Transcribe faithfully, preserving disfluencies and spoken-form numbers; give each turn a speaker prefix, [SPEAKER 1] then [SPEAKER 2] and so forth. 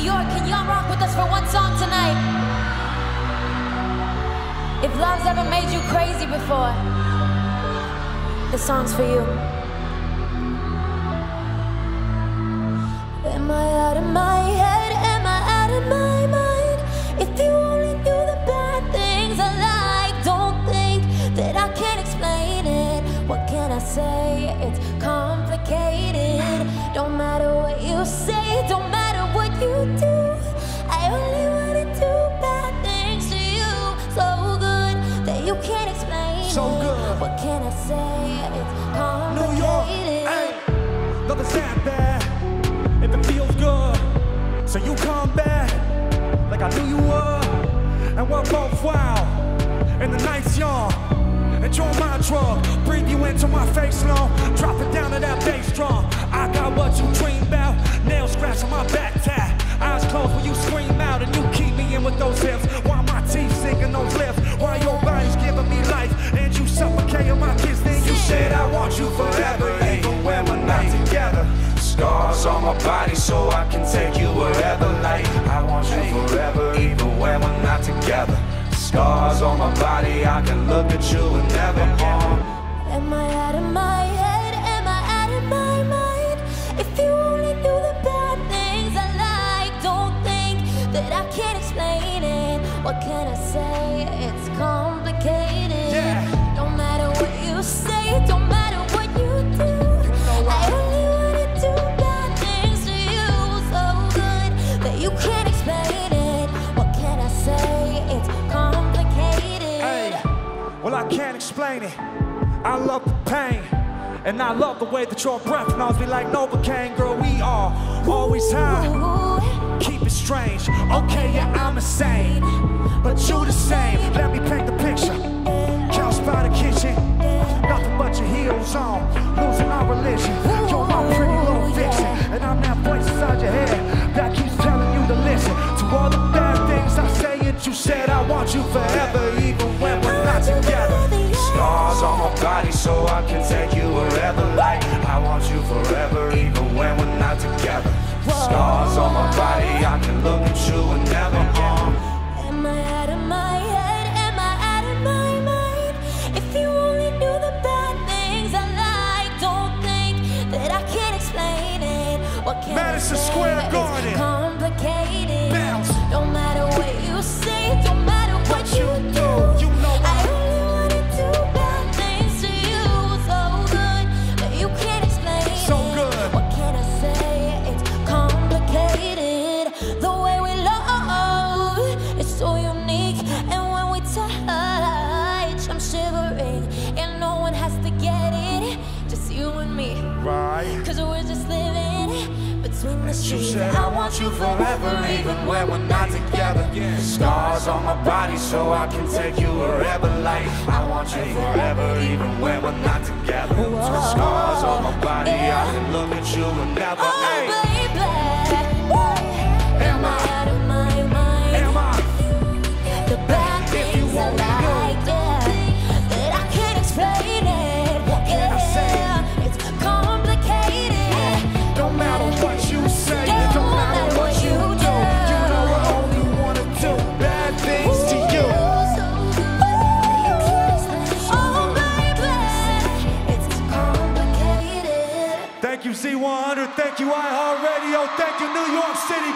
[SPEAKER 1] York, can y'all rock with us for one song tonight? If love's ever made you crazy before, this song's for you. Am I out of my head? Am I out of my mind? If you only knew the bad things I like, don't think that I can't explain it. What can I say? It's complicated. Don't matter what you say, don't matter what you do. I only wanna do bad things to you, so good that you can't explain
[SPEAKER 2] so
[SPEAKER 1] it.
[SPEAKER 2] Good.
[SPEAKER 1] What can I say? It's complicated.
[SPEAKER 2] New York, hey, nothing's that bad if it feels good. So you come back like I knew you would, and we're both wild, and the night's young. Enjoy my drug, breathe you into my face long, drop it down to that bass drum. I got what you dream about, nails scratch on my back tat, eyes closed when you scream out, and you keep me in with those hips, while my teeth sinking those lips, while your body's giving me life, and you suffocating my kiss. Then you said I want you forever, even when we're not together. Scars on my body so I can take you wherever, like I want you forever, even when we're not together. Scars on my body, I can look at you and never harm.
[SPEAKER 1] Am I out of my head? Am I out of my mind? If you only knew the bad things I like, don't think that I can't explain it. What can I say? It's complicated.
[SPEAKER 2] Yeah.
[SPEAKER 1] Don't matter what you say, don't matter what you do. I only wanna do bad things to you, so good that you can't explain it. What can I say? It's complicated.
[SPEAKER 2] Hey, well I can't explain it. I love the pain, and I love the way that your breath knows me like Novocaine. Girl, we are always high. Keep it strange. Okay, yeah, I'm insane, but you the same. Let me paint the picture. Couch by the kitchen, nothing but your heels on, losing our religion. You're my pretty little vixen, and I'm that voice inside your head that keeps telling you to listen to all the bad things I say. And you said I want you forever, even when we're not together. Scars on my body so I can take you wherever, like I want you forever, even when we're not together. Scars on my body, I can look at you and never harm.
[SPEAKER 1] Am I out of my head? Am I out of my mind? If you only knew the bad things I like, don't think that I can't explain it. What can
[SPEAKER 2] Madison
[SPEAKER 1] I say?
[SPEAKER 2] Square Garden.
[SPEAKER 1] It's complicated.
[SPEAKER 2] Bounce.
[SPEAKER 1] Don't matter what you say, don't matter what you do.
[SPEAKER 2] You know
[SPEAKER 1] I only wanna do bad things to you, so good that you can't explain
[SPEAKER 2] So
[SPEAKER 1] it.
[SPEAKER 2] good.
[SPEAKER 1] What can I say? It's complicated. The way we love is so unique, and when we touch, I'm shivering, and no one has to get it, just you and me.
[SPEAKER 2] Right.
[SPEAKER 1] Cause we're just living between the
[SPEAKER 2] You
[SPEAKER 1] streets.
[SPEAKER 2] said I want you forever, even when we're not together. Scars on my body so I can take you wherever, like I want you forever, even when we're not together. Scars on my body, I can look at you and never.
[SPEAKER 1] Oh,
[SPEAKER 2] Hey,
[SPEAKER 1] baby, am I out of my mind?
[SPEAKER 2] am I?
[SPEAKER 1] The bad things I like, yeah, that I can't explain it.
[SPEAKER 2] What can I say?
[SPEAKER 1] Yeah, it's complicated.
[SPEAKER 2] Don't matter what you say, don't matter what you do. You know I only wanna do bad things to you.
[SPEAKER 1] Oh, baby, it's complicated.
[SPEAKER 2] Thank you, Z one hundred. Thank you, iHeartRadio. Thank you, New York City.